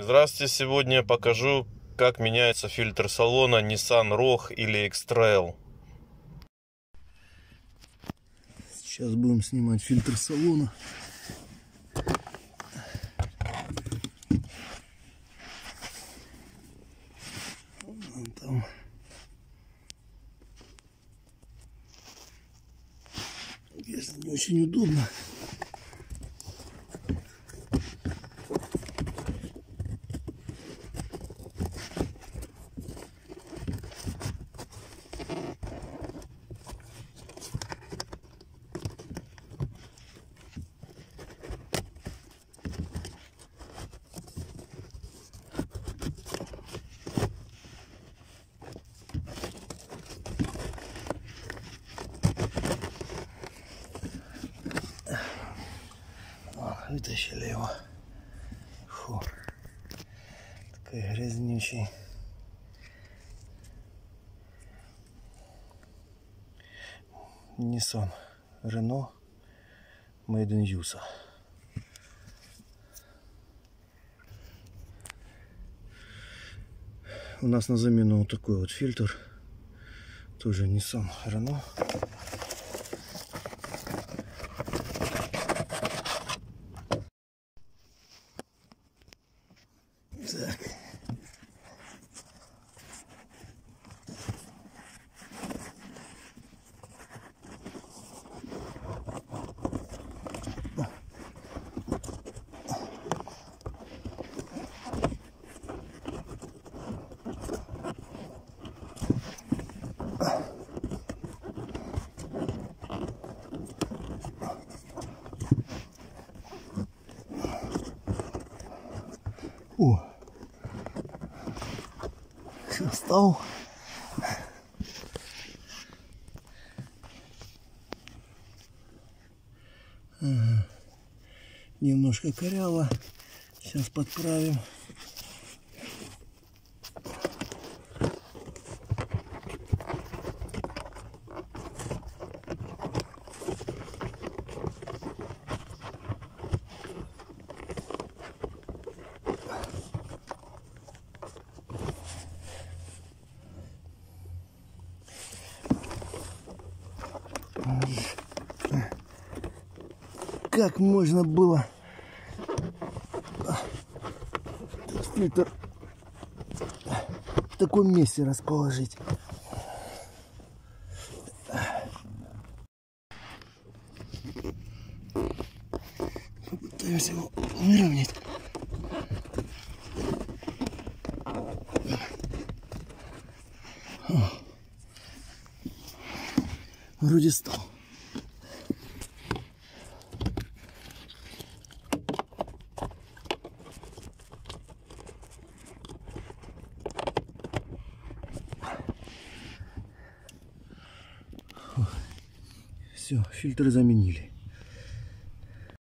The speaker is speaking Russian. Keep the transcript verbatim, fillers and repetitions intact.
Здравствуйте, сегодня я покажу, как меняется фильтр салона Nissan Rogue или X-Trail. Сейчас будем снимать фильтр салона. Вон там. Если не очень удобно. Вытащили его. Фу. Такой грязнючий. Nissan Renault Made in ю эс эй. У нас на замену вот такой вот фильтр. Тоже Nissan Renault. Так. О, стал. Ага. Немножко коряво. Сейчас подправим. Как можно было фильтр в таком месте расположить? Попытаемся его выровнять. Вроде стал. Все, фильтры заменили.